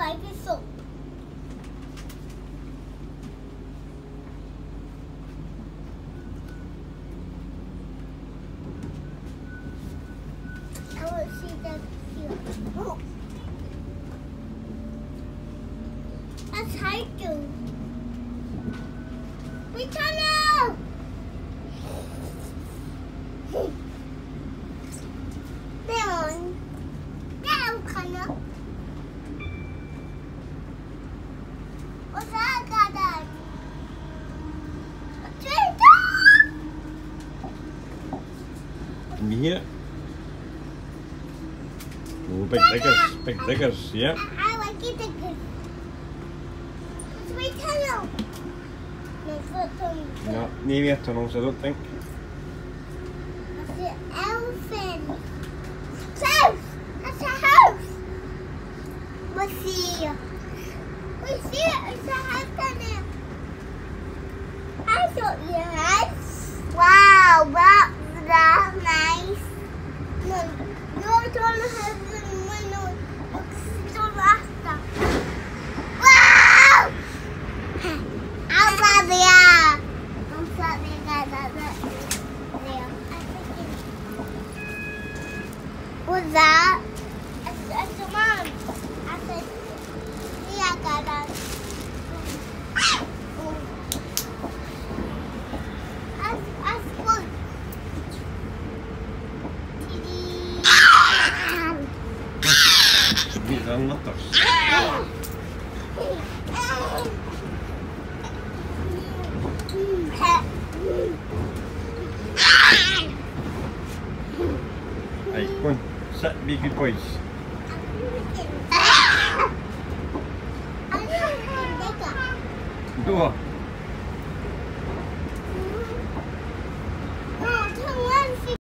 like a soap. I will see that here. Oh. That's hiking. We turn out. Down. Down, Connor. What's that, Dad? Can you hear it? Oh, big diggers, yeah. I like it diggers. It's my tunnel. No, foot tunnel. No, near tunnels, I don't think. That's the elephant. House! That's a house! We see. We see it. It's a house down there. I thought you had. Wow, that's nice. No, you don't have the window. It's still after. Wow! I'm sorry, yeah. I'm sorry, guys. What's that? It's a mom. I said, yeah, I got that. That's good. These are nutters. Right, go on. Sit, be good boys. Go on.